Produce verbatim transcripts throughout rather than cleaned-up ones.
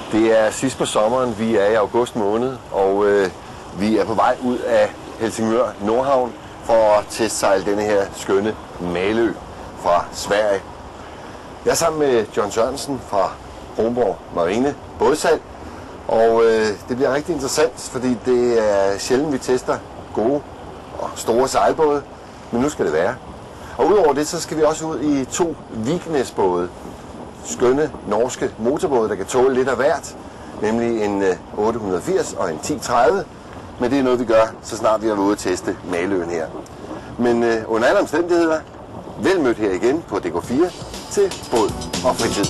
Det er sidst på sommeren, vi er i august måned, og øh, vi er på vej ud af Helsingør Nordhavn for at testsejle denne her skønne Malø fra Sverige. Jeg er sammen med John Sørensen fra Kronborg Marine Bådsalg, og øh, det bliver rigtig interessant, fordi det er sjældent, vi tester gode og store sejlbåde, men nu skal det være. Og udover det, så skal vi også ud i to Vikenæsbåde, skønne norske motorbåde, der kan tåle lidt af hvert, nemlig en otte hundrede og firs og en ti tredive, men det er noget, vi gør, så snart vi er ude at teste Maløen her. Men øh, under alle omstændigheder, vel mødt her igen på D K fire til båd og fritid.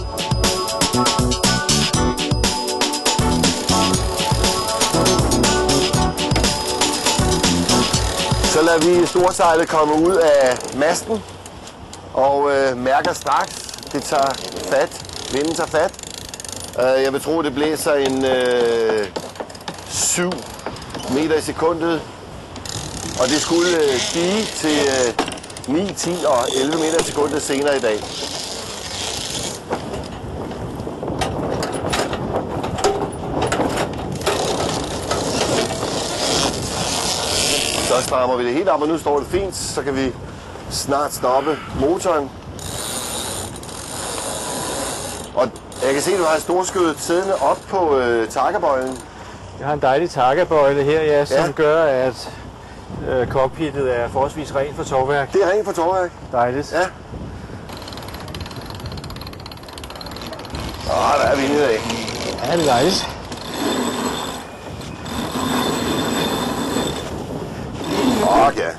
Så lader vi storsejlet komme ud af masten og øh, mærker straks, det tager fat, vinden tager fat. Uh, jeg vil tro, det blæser en øh, syv meter i sekundet, og det skulle øh, stige til øh, ni, ti og elleve meter i sekundet senere i dag. Så strammer vi det helt op, og nu står det fint, så kan vi snart stoppe motoren. Og jeg kan se, at du har et storskødet siddende op på øh, takkebøjlen. Jeg har en dejlig takkebøjle her, ja, som ja. gør, at øh, cockpittet er forholdsvis rent for tovværk. Det er rent for tovværk? Dejligt. Ja. Åh, der er vind i dag. Ja, det er dejligt. Okay.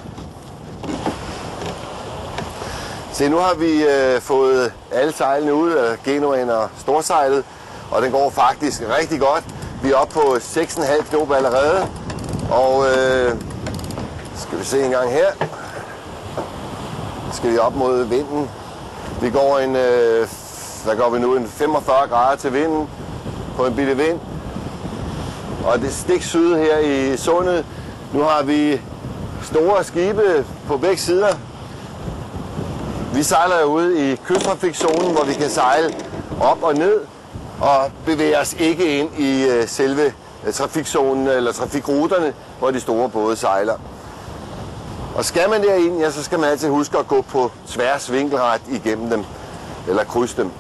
Se, nu har vi øh, fået alle sejlene ud af Genoaen og storsejlet, og den går faktisk rigtig godt. Vi er oppe på seks komma fem knop allerede, og øh, skal vi se en gang her. Skal vi op mod vinden. Vi går en, øh, hvad går vi nu, en femogfyrre grader til vinden på en bitte vind. Og det er stik syd her i sundet. Nu har vi store skibe på begge sider. Vi sejler ude i kysttrafikzonen, hvor vi kan sejle op og ned og bevæge os ikke ind i uh, selve uh, trafikzonen eller trafikruterne, hvor de store både sejler. Og skal man derind, ja, så skal man altid huske at gå på tværs vinkelret igennem dem, eller krydse dem.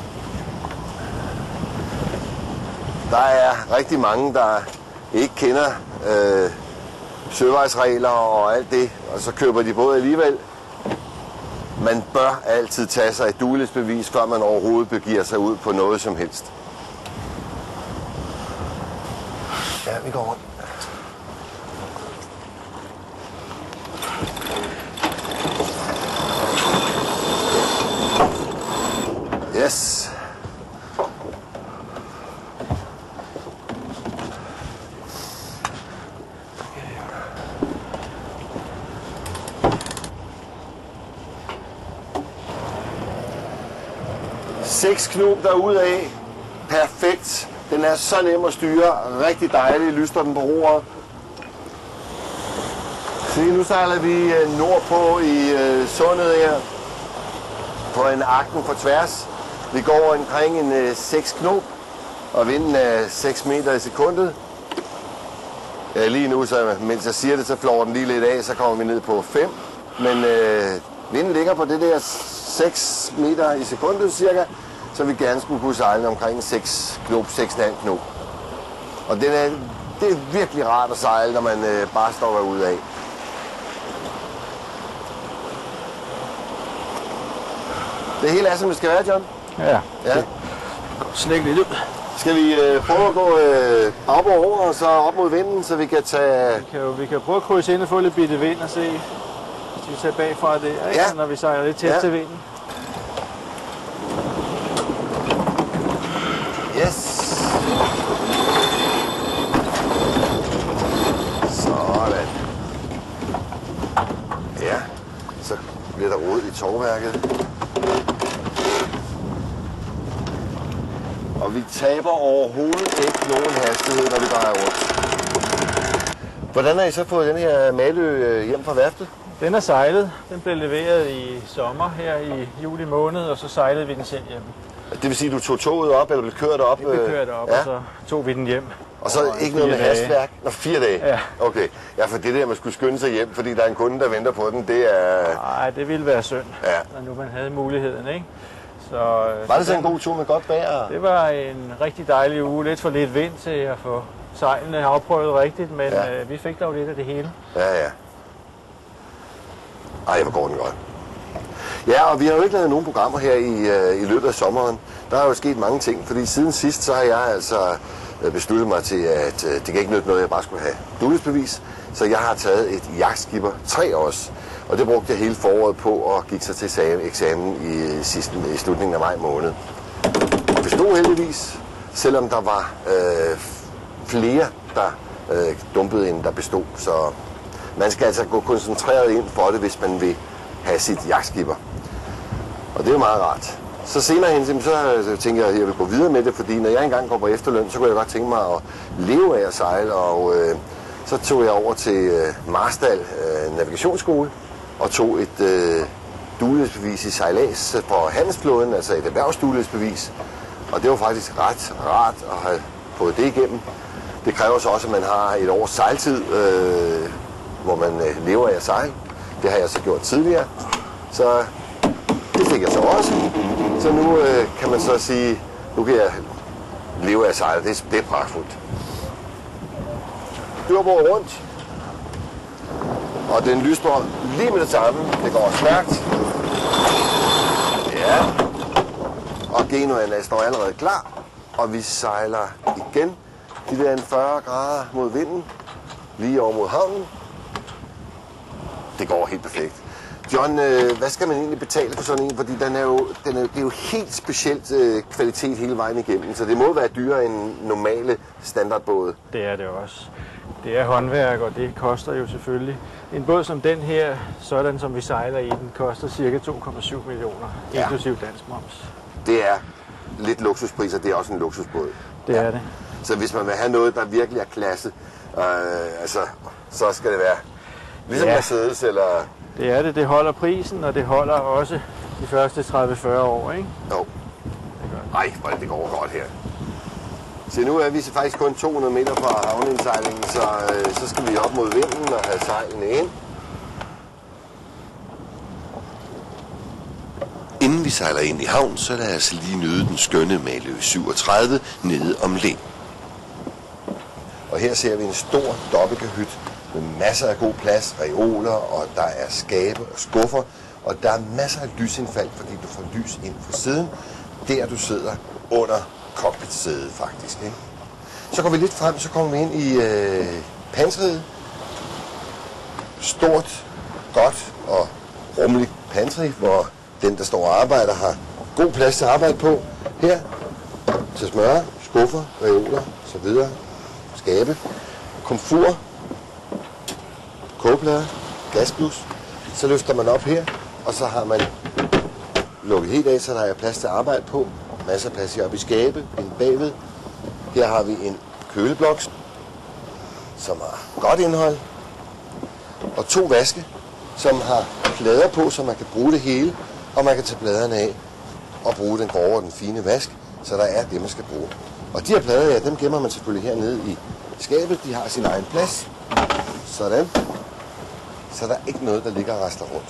Der er rigtig mange, der ikke kender uh, søvejsregler og alt det, og så køber de båd alligevel. Man bør altid tage sig et duelighedsbevis, før man overhovedet begiver sig ud på noget som helst. Ja, vi går rundt. Yes. Seks knop derudad. Perfekt. Den er så nem at styre. Rigtig dejlig. Lyster den på roret. Se, nu sejler vi nordpå i uh, sundet her. På en akten på tværs. Vi går omkring en uh, seks knop. Og vinden er seks meter i sekundet. Ja, lige nu, så, mens jeg siger det, så flår den lige lidt af. Så kommer vi ned på fem. Men uh, vinden ligger på det der seks meter i sekundet cirka. Så vi gerne skulle kunne sejle omkring seks knop, seks komma fem knop. Og det er, det er virkelig rart at sejle, når man øh, bare står derude af. Det hele er, som det skal være, John? Ja. Ja. Slæk lidt ud. Skal vi øh, prøve at gå øh, op og over, og så op mod vinden, så vi kan tage... Vi kan jo vi kan prøve at krydse ind og få lidt bitte vind og se, hvis vi tager bagfra det, ikke? Ja. Når vi sejler lidt tæt ja. til vinden. Yes. Sådan. Ja, så bliver der rod i tovværket. Og vi taber overhovedet ikke nogen hastighed, når vi drejer rundt. Hvordan har I så fået den her Malø hjem fra værftet? Den er sejlet. Den blev leveret i sommer her i juli måned, og så sejlede vi den selv hjem. Det vil sige, at du tog toget op, eller blev kørt op? Vi blev kørt op, ja. Og så tog vi den hjem. Og så og ikke noget med hastværk? Nå, fire dage? Ja. Okay. Ja, for det der, man skulle skynde sig hjem, fordi der er en kunde, der venter på den, det er... Nej, det ville være synd, ja. når nu man havde muligheden, ikke? Så, var det så en god tur med godt vejr? Det var en rigtig dejlig uge. Lidt for lidt vind til at få sejlene afprøvet rigtigt, men ja. øh, vi fik dog lidt af det hele. Ja, ja. Ej, hvor går den godt. Ja, og vi har jo ikke lavet nogen programmer her i, øh, i løbet af sommeren. Der er jo sket mange ting, fordi siden sidst, så har jeg altså besluttet mig til, at øh, det kan ikke nytte noget, jeg bare skulle have duelighedsbevis. Så jeg har taget et jagtskipper tre også, og det brugte jeg hele foråret på og gik så til eksamen i, sidste, i slutningen af maj måned. Og bestod heldigvis, selvom der var øh, flere, der øh, dumpede end der bestod. Så man skal altså gå koncentreret ind for det, hvis man vil have sit jagtskipper. Og det er jo meget rart. Så senere hen, så tænker jeg, at jeg vil gå videre med det, fordi når jeg engang går på efterløn, så kunne jeg godt tænke mig at leve af at sejle. Og øh, så tog jeg over til øh, Marstal øh, Navigationsskole og tog et øh, duelighedsbevis i sejlads for handelsflåden, altså et erhvervsduelighedsbevis. Og det var faktisk ret rart at have fået det igennem. Det kræver så også, at man har et års sejltid, øh, hvor man øh, lever af at sejle. Det har jeg så gjort tidligere. Så det fik jeg så også. Så nu øh, kan man så sige, nu kan jeg leve af at sejle. Det, det er pragtfuldt. Styrbord rundt. Og den lysår lige med det samme. Det går stærkt. Ja. Og Genuaen står allerede klar. Og vi sejler igen. De der fyrre grader mod vinden. Lige over mod havnen. Det går helt perfekt. John, øh, hvad skal man egentlig betale for sådan en? Fordi den er jo, den er, det er jo helt specielt øh, kvalitet hele vejen igennem, så det må være dyrere end normale standardbåde. Det er det også. Det er håndværk, og det koster jo selvfølgelig. En båd som den her, sådan som vi sejler i, den koster ca. to komma syv millioner, ja. Inklusiv dansk moms. Det er lidt luksuspriser, det er også en luksusbåd. Det ja. er det. Så hvis man vil have noget, der virkelig er klasse, øh, altså, så skal det være ligesom ja. Mercedes eller... Det er det. Det holder prisen, og det holder også de første tredive til fyrre år, ikke? Jo. Ej, hvor det går godt her. Så nu er vi faktisk kun to hundrede meter fra havneindsejlingen, så, øh, så skal vi op mod vinden og have sejlene ind. Inden vi sejler ind i havn, så lad os lige nyde den skønne Malø syvogtredive nede om Lind. Og her ser vi en stor dobbeltkahyt med masser af god plads, reoler, og der er skabe og skuffer, og der er masser af lysindfald, fordi du får lys ind fra siden, der du sidder under cockpitsædet faktisk. Ikke? Så går vi lidt frem, så kommer vi ind i øh, panseriet. Stort, godt og rummeligt pantry, hvor den, der står og arbejder, har god plads til at arbejde på. Her til smøre, skuffer, reoler osv. Skabe, komfur, kogeplader, gasblus. Så løfter man op her, og så har man lukket helt af, så der er plads til at arbejde på. Masser af plads heroppe i skabe, inde bagved. Her har vi en køleblok, som har godt indhold. Og to vaske, som har plader på, så man kan bruge det hele. Og man kan tage pladerne af og bruge den grove og den fine vask, så der er det, man skal bruge. Og de her plader, ja, dem gemmer man selvfølgelig hernede i skabet. De har sin egen plads. Sådan. Så der er ikke noget, der ligger og rasler rundt.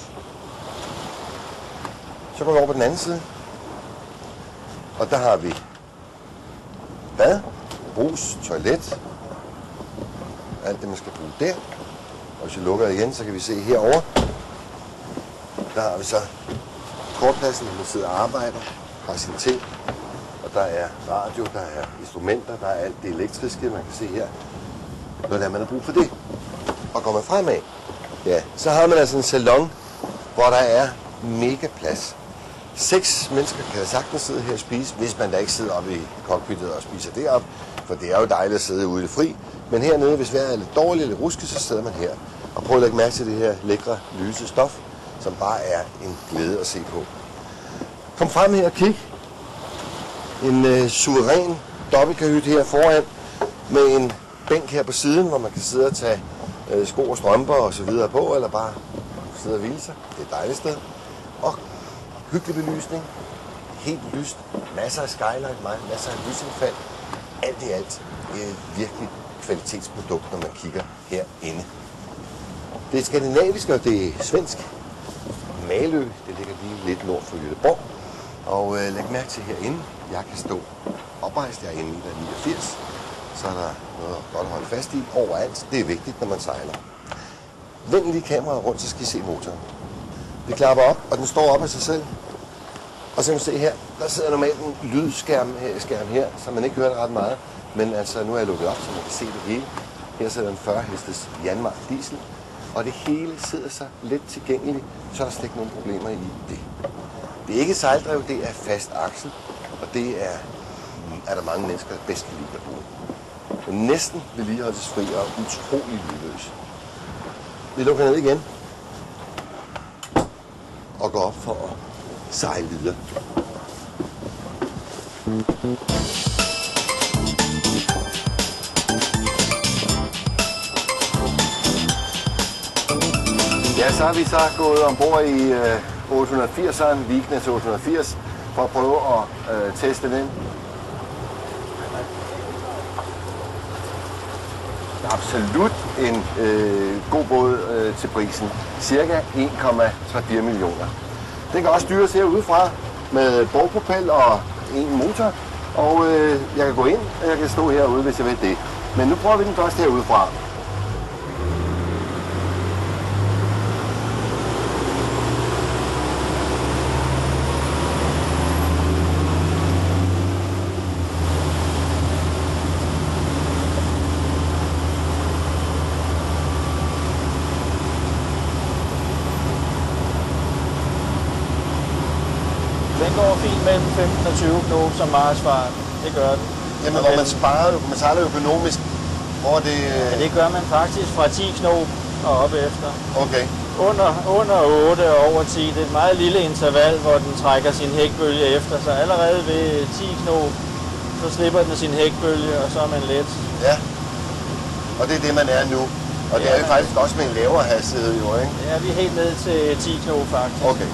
Så går vi over på den anden side. Og der har vi bad, brus, toilet. Alt det, man skal bruge der. Og hvis vi lukker igen, så kan vi se herover. Der har vi så kortpladsen, hvor man sidder og arbejder, har sine ting. Og der er radio, der er instrumenter, der er alt det elektriske, man kan se her. Når der man har brug for det. Og går man fremad, ja, så har man altså en salon, hvor der er mega plads. Seks mennesker kan sagtens sidde her og spise, hvis man da ikke sidder oppe i cockpittet og spiser deroppe. For det er jo dejligt at sidde ude i det fri. Men hernede, hvis vejret er lidt dårligt eller rusket, så sidder man her. Og prøv at lægge mærke til det her lækre, lyse stof, som bare er en glæde at se på. Kom frem her og kig. En øh, suveræn dobbeltkahyt her foran, med en bænk her på siden, hvor man kan sidde og tage øh, sko og strømper og så videre på, eller bare sidde og hvile sig. Det er et dejligt sted. Og hyggelig belysning helt lyst. Masser af skylight, masser af lysindfald. Alt i alt er et virkelig kvalitetsprodukt, når man kigger herinde. Det er skandinavisk, og det er svensk. Malø, det ligger lige lidt nord for Göteborg. Og øh, læg mærke til herinde, jeg kan stå oprejst, jeg er inde i der niogfirs. Så er der noget godt at holde fast i overalt. Det er vigtigt, når man sejler. Vend lige kameraet rundt, så skal I se motoren. Vi klapper op, og den står op af sig selv. Og så kan man se her, der sidder normalt en lydskærm her, skærm her, så man ikke hører det ret meget. Men altså, nu er jeg lukket op, så man kan se det hele. Her sidder en fyrre hestes Janmar diesel. Og det hele sidder så let tilgængeligt, så er der slet ikke nogen problemer i det. Det er ikke sejldrev, det er fast aksel. Og det er, er der mange mennesker, der bedst kan lide at bruge. Den er næsten vedligeholdelsesfri og utrolig lydløs. Vi lukker ned igen. Og går op for at sejle videre. Ja, så har vi så gået ombord i øh, otte hundrede og firseren, Vignes otte hundrede og firs, for at prøve at øh, teste den. Absolut en øh, god båd øh, til prisen. Cirka en komma fire millioner. Den kan også styres herudefra med bogpropel og en motor. Og øh, jeg kan gå ind, og jeg kan stå herude, hvis jeg vil det. Men nu prøver vi den først herudefra. Den går fint mellem femten og tyve knop som marchfart. Det gør den. Jamen, hvor man sparer, man sejler økonomisk, hvor det... Ja, det gør man faktisk fra ti knop og op efter. Okay. Under, under otte og over ti. Det er et meget lille interval, hvor den trækker sin hækbølge efter. Så allerede ved ti knop, så slipper den sin hækbølge, og så er man let. Ja. Og det er det, man er nu. Og det ja, er jo faktisk også med en lavere hastighed, jo, ikke? Ja, vi er helt ned til ti knop, faktisk. Okay.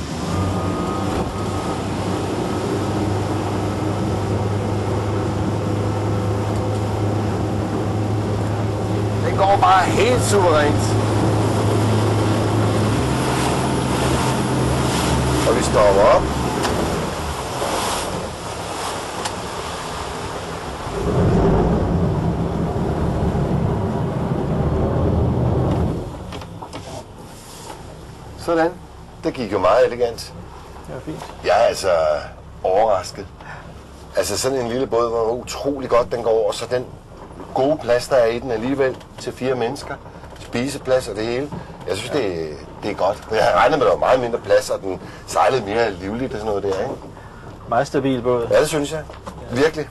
Den går bare helt suverænt. Og vi stopper op. Sådan. Det gik jo meget elegant. Det var fint. Jeg er altså overrasket. Altså sådan en lille båd var utrolig godt, den går over, så den gode plads, der er i den alligevel til fire mennesker. Spiseplads og det hele. Jeg synes, ja. det, det er godt. Jeg har regnet med, at der var meget mindre plads, og den sejlede mere livligt og sådan noget der, ikke? Meget stabil båd. Ja, det synes jeg. Ja. Virkelig.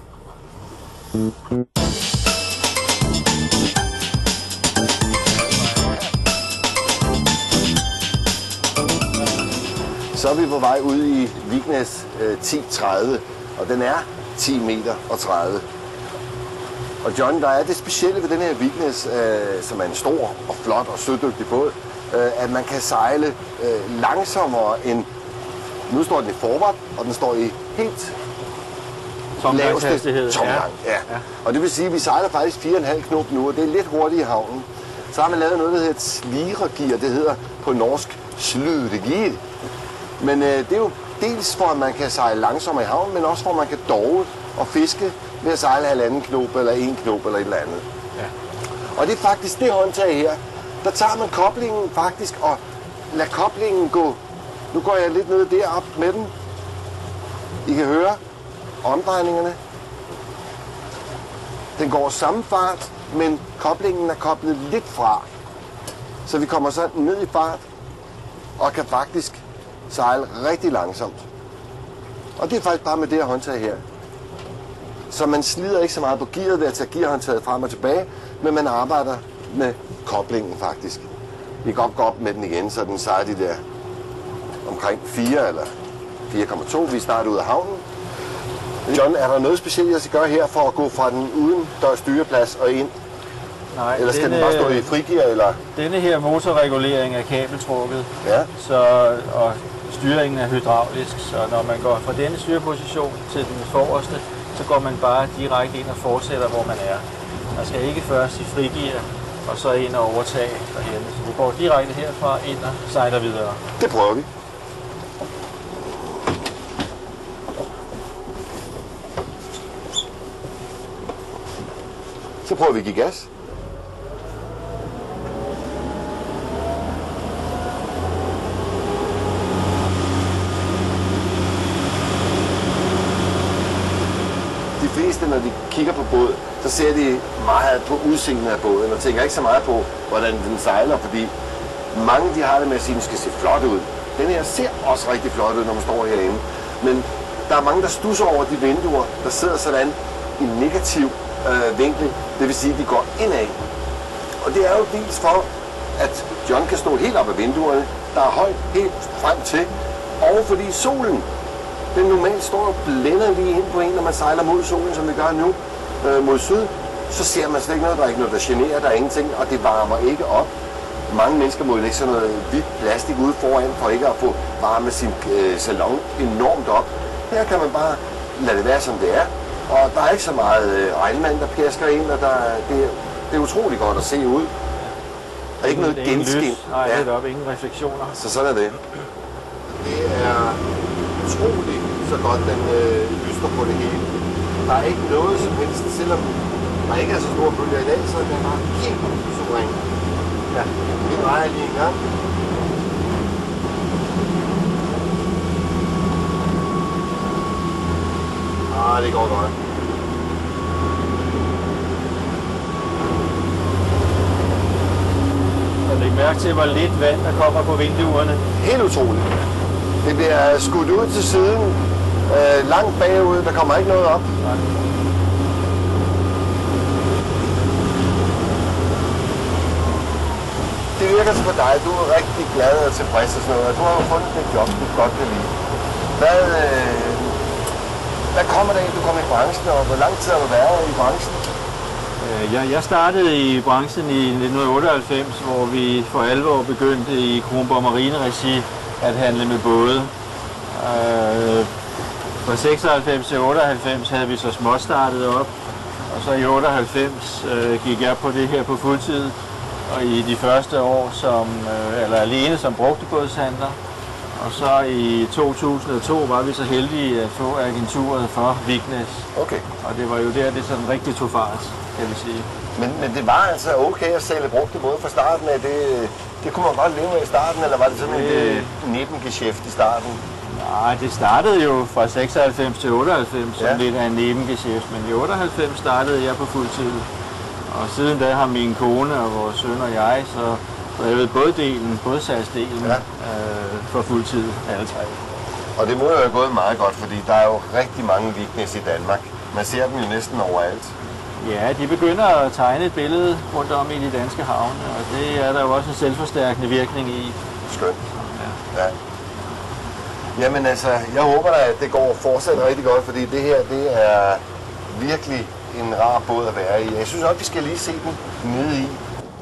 Så er vi på vej ud i Vignes øh, ti tredive, og den er ti meter og tredive. Og John, der er det specielle ved den her Vignes, øh, som er en stor og flot og sødygtig båd, øh, at man kan sejle øh, langsommere end... Nu står den i forward, og den står i helt laveste tomgang. Ja. Ja. Og det vil sige, at vi sejler faktisk fire komma fem knop nu, og det er lidt hurtigt i havnen. Så har man lavet noget, der hedder et sliregear. Det hedder på norsk slydegir. Men øh, det er jo dels for, at man kan sejle langsommere i havnen, men også for, at man kan dove og fiske ved at sejle halvanden knop eller en knop eller et eller andet. Ja. Og det er faktisk det håndtag her. Der tager man koblingen faktisk og lader koblingen gå. Nu går jeg lidt ned derop med den. I kan høre omdrejningerne. Den går samme fart, men koblingen er koblet lidt fra. Så vi kommer så ned i fart og kan faktisk sejle rigtig langsomt. Og det er faktisk bare med det her håndtag her. Så man slider ikke så meget på gearet ved at tage gearhåndtaget frem og tilbage, men man arbejder med koblingen faktisk. Vi kan godt gå op med den igen, så den sejler de der omkring fire eller fire komma to. Vi starter ud af havnen. John, er der noget specielt, jeg skal gøre her for at gå fra den uden dørs styreplads og ind? Nej, eller skal denne, den bare stå i frigear, eller? Denne her motorregulering er kabeltrukket. Ja. Så, og styringen er hydraulisk, så når man går fra denne styreposition til den forreste, så går man bare direkte ind og fortsætter, hvor man er. Man skal ikke først i frigear, og så ind og overtage derhjemme. Så vi går direkte herfra ind og sejler videre. Det prøver vi. Så prøver vi at give gas. De fleste, når de kigger på båd, så ser de meget på udseendet af båden og tænker ikke så meget på, hvordan den sejler, fordi mange de har det med at sige, at den skal se flot ud. Den her ser også rigtig flot ud, når man står herinde. Men der er mange, der stusser over de vinduer, der sidder sådan i negativ øh, vinkel. Det vil sige, at de går indad. Og det er jo dels for, at John kan stå helt op ad vinduerne, der er højt helt frem til, og fordi solen, den normalt står og blænder lige ind på en, når man sejler mod solen, som vi gør nu, øh, mod syd, så ser man slet ikke noget, der er ikke noget, der generer, der er ingenting, og det varmer ikke op. Mange mennesker må lægge sådan noget hvidt plastik ude foran, for ikke at få varme sin øh, salon enormt op. Her kan man bare lade det være, som det er, og der er ikke så meget øh, regnvand, der pjasker ind, og der, det, det er utrolig godt at se ud. Der er ikke noget genskin. Nej, det er deroppe, ingen refleksioner. Så sådan er det. Det er utroligt så godt, den øh, lyster på det hele. Der er ikke noget som helst, selvom der ikke er så store bølger i dag, så er den bare helt suveræn. Ja, vi drejer lige en gang. Ah, det går godt. Og læg mærke til, hvor lidt vand der kommer på vinduerne. Helt utroligt. Det bliver skudt ud til siden, øh, langt bagud, der kommer ikke noget op. Nej. Det virker så på dig, du er rigtig glad og tilfreds og sådan noget, og du har jo fundet et job, du godt kan lide. Hvad, øh, hvad kommer der af, du kommer i branchen, og hvor lang tid har du været i branchen? Jeg, jeg startede i branchen i nitten otteoghalvfems, hvor vi for alvor begyndte i Kronborg Marine-regi at handle med både. Øh, fra seksoghalvfems til otteoghalvfems havde vi så småt startet op, og så i otteoghalvfems øh, gik jeg på det her på fuldtid. Og i de første år som, øh, eller alene som brugtebådshandler. Og så i to tusind og to var vi så heldige at få agenturet for Vignes. Okay. Og det var jo der, det sådan rigtig tog fart, kan vi sige. Men, men det var altså okay at sælge brugte både fra starten af. Det, det kunne man godt leve af i starten, eller var det sådan det... et nebengeschæft i starten? Nej, det startede jo fra seksoghalvfems til otteoghalvfems som ja. lidt af en nebengeschæft. Men i otteoghalvfems startede jeg på fuldtid. Og siden da har min kone og vores søn og jeg så drevet båddelen, bådsalgsdelen ja. øh, for fuldtid, alle tre. Og det må jo have gået meget godt, fordi der er jo rigtig mange Vignes i Danmark. Man ser dem jo næsten overalt. Ja, de begynder at tegne et billede rundt om i de danske havne, og det er der jo også en selvforstærkende virkning i. Skønt. Ja. Ja. Jamen altså, jeg håber da, at det går fortsat rigtig godt, fordi det her, det er virkelig en rar båd at være i. Jeg synes også, vi skal lige se den nede i.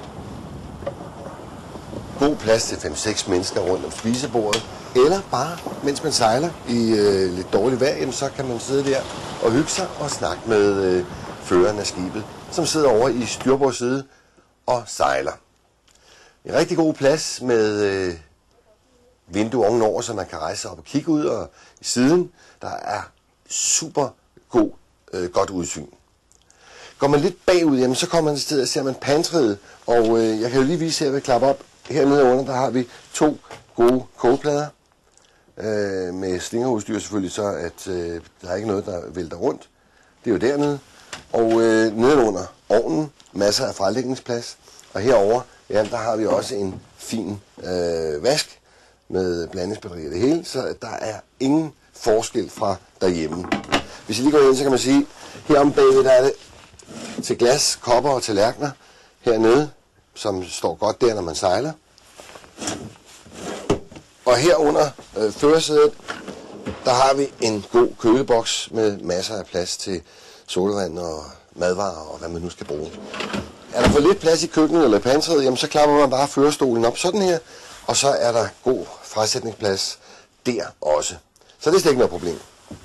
God plads til fem seks mennesker rundt om spisebordet. Eller bare, mens man sejler i øh, lidt dårligt vejr, jamen, så kan man sidde der og hygge sig og snakke med øh, føreren af skibet, som sidder over i styrbords side og sejler. En rigtig god plads med øh, vindue ovenover, så man kan rejse sig op og kigge ud, og i siden, der er super god, øh, godt udsyn. Går man lidt bagud, jamen, så kommer man til stedet og ser man pantryet, og øh, jeg kan jo lige vise her ved klappe op. Hernede under, der har vi to gode kogeplader øh, med slingerudstyr selvfølgelig, så at øh, der er ikke noget, der vælter rundt. Det er jo dernede. Og øh, nedenunder ovnen, masser af frelægningsplads. Og herover, ja, der har vi også en fin øh, vask med blandingsbatteri og det hele, så der er ingen forskel fra derhjemme. Hvis jeg lige går ind, så kan man sige, herom bagved, der er det til glas, kopper og tallerkener hernede, som står godt der, når man sejler. Og her under øh, førersædet, der har vi en god køleboks med masser af plads til sodavand og madvarer og hvad man nu skal bruge. Er der for lidt plads i køkkenet eller i pantryet, jamen så klapper man bare førerstolen op sådan her, og så er der god frasætningsplads der også. Så det er slet ikke noget problem.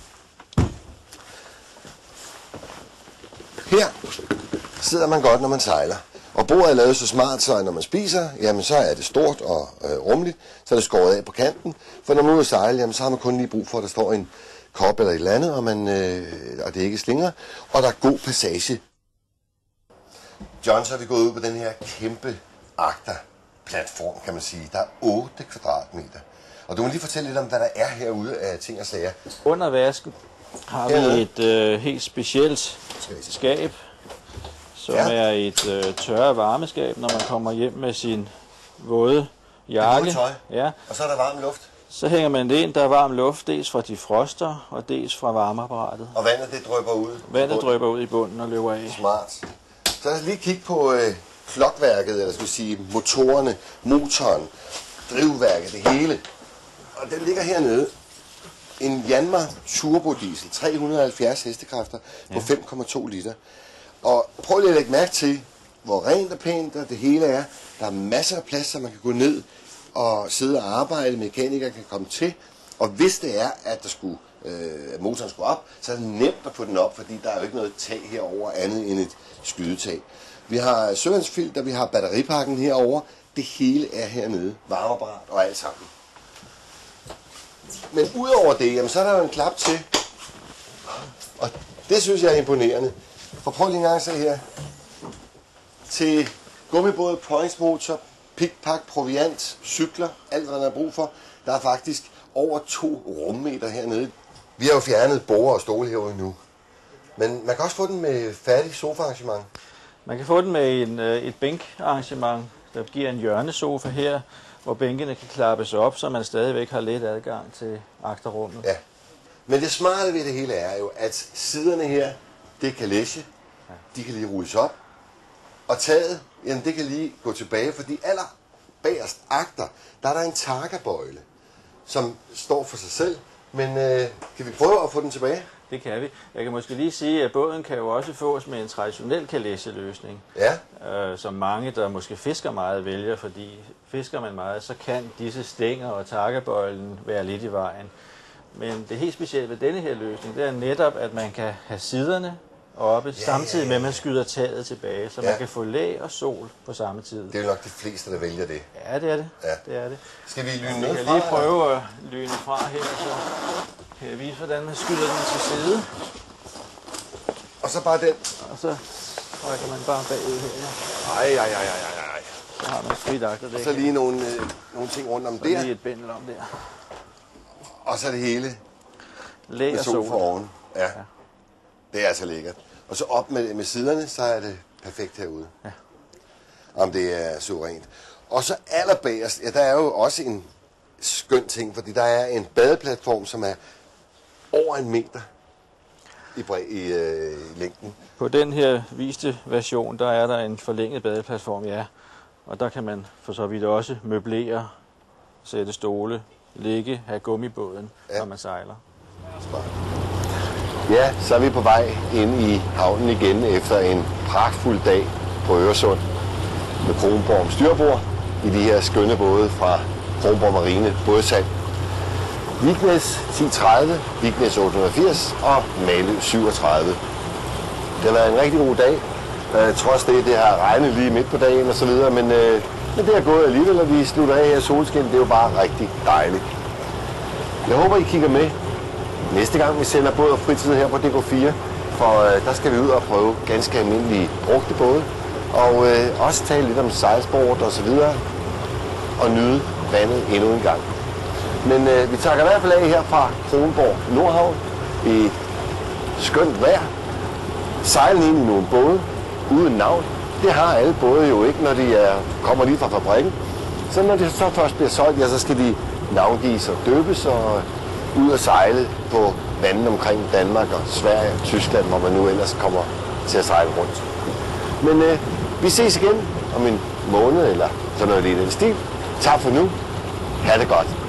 Her sidder man godt, når man sejler. Og bordet er lavet så smart, så når man spiser, jamen så er det stort og øh, rummeligt, så er det skåret af på kanten. For når man er ude at sejle, jamen så har man kun lige brug for, at der står en kop eller et eller andet, og, man, øh, og det ikke slinger, og der er god passage. John, så er vi gået ud på den her kæmpe agterplatform, kan man sige. Der er otte kvadratmeter. Og du må lige fortælle lidt om, hvad der er herude af ting og sager. Under vasken har vi et øh, helt specielt skab, som ja. er et øh, tørre varmeskab, når man kommer hjem med sin våde jakke. Det tøj. Ja. Og så er der varm luft. Så hænger man det ind, der er varm luft, dels fra defroster og dels fra varmeapparatet. Og vandet det drypper ud? Vandet drypper ud i bunden og løber af. Smart. Så lad os lige kigge på øh, flokværket, eller skal vi sige motorerne, motoren, drivværket, det hele. Og den ligger hernede. En Yanmar turbodiesel, tre hundrede og halvfjerds hestekræfter på ja. fem komma to liter. Og prøv lige at lægge mærke til, hvor rent og pænt det hele er. Der er masser af plads, så man kan gå ned og sidde og arbejde. Mekanikere kan komme til. Og hvis det er, at der skulle, øh, motoren skulle op, så er det nemt at få den op, fordi der er jo ikke noget tag herover andet end et skydetag. Vi har søvandsfilter, vi har batteripakken herover. Det hele er hernede. Varmeapparat og alt sammen. Men udover det, jamen, så er der jo en klap til. Og det synes jeg er imponerende. For prøv lige en gang at se her. Til gummibåd, pointsmotor, pikpak, proviant, cykler, alt hvad der er brug for. Der er faktisk over to rummeter hernede. Vi har jo fjernet borde og stole herude nu. Men man kan også få den med færdig sofaarrangement. Man kan få den med en, et bænkarrangement, der giver en hjørnesofa her, hvor bænkene kan klappes op, så man stadigvæk har lidt adgang til agterrummet. Ja. Men det smarte ved det hele er jo, at siderne her, det er kalesje, de kan lige rulles op. Og taget, jamen det kan lige gå tilbage, fordi aller bagerst agter, der er der en tarkabøjle, som står for sig selv. Men øh, kan vi prøve at få den tilbage? Det kan vi. Jeg kan måske lige sige, at båden kan jo også fås med en traditionel kalesjeløsning, ja. øh, som mange, der måske fisker meget, vælger, fordi fisker man meget, så kan disse stænger og tarkabøjlen være lidt i vejen. Men det helt specielle ved denne her løsning, det er netop, at man kan have siderne oppe, ja, samtidig med, at man skyder taget tilbage, så ja. man kan få læ og sol på samme tid. Det er jo nok de fleste, der vælger det. Ja, det er det. Ja. det, er det. Skal vi lyne ned fra? Jeg kan lige prøve at lyne fra her, så kan jeg vise, hvordan man skyder den til side. Og så bare den. Og så trækker man bare bagud her. Ej, ej, ej, ej, ej. Så har man fridagter det. Og så lige nogle, øh, nogle ting rundt om så der. lige et bændel om der. Og så det hele. Læ og sol for oven. Ja. ja. Det er altså lækkert. Og så op med, med siderne, så er det perfekt herude. Ja. Om det er suverænt. Og så allerbagerst, ja, der er jo også en skøn ting, fordi der er en badeplatform, som er over en meter i, bred, i, øh, i længden. På den her viste version, der er der en forlænget badeplatform, ja. Og der kan man for så vidt også møblere, sætte stole, ligge, have gummibåden, ja. når man sejler. Ja, så er vi på vej ind i havnen igen efter en pragtfuld dag på Øresund med Kronborg om styrbord i de her skønne både fra Kronborg Marine bådsalg. Vignes ti tredive, Vignes otte hundrede og firs og Malø syvogtredive. Det har været en rigtig god dag. Uh, trods det, det har regnet lige midt på dagen og så videre, men, uh, men det er gået alligevel, og vi slutter af her solskin. Det er jo bare rigtig dejligt. Jeg håber, I kigger med næste gang, vi sender båd og fritid her på D K fire, for uh, der skal vi ud og prøve ganske almindelige brugte både, og uh, også tale lidt om sejlsport og så videre, og nyde vandet endnu en gang. Men uh, vi takker i hvert fald af her fra Kronborg Nordhavn i skønt vejr. Sejlen ind i nogle både uden navn. Det har alle både jo ikke, når de er, kommer lige fra fabrikken. Så når de så først bliver solgt, ja, så skal de navngives og døbes og ud og sejle på vandet omkring Danmark og Sverige og Tyskland, hvor man nu ellers kommer til at sejle rundt. Men øh, vi ses igen om en måned eller sådan noget i den stil. Tak for nu. Ha' det godt.